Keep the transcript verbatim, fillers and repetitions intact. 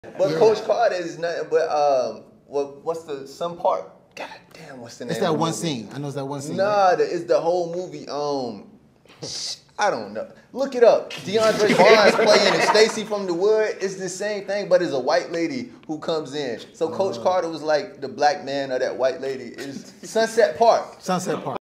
But yeah. Coach Carter is nothing but um, what what's the some part? God damn, what's the name? It's that one scene. I know it's that one scene. Nah, right? the, it's the whole movie. Um, I don't know. Look it up. DeAndre Barnes playing and Stacy from the Wood. It's the same thing, but it's a white lady who comes in. So Coach uh, Carter was like the black man of that white lady. Is Sunset Park. Sunset Park.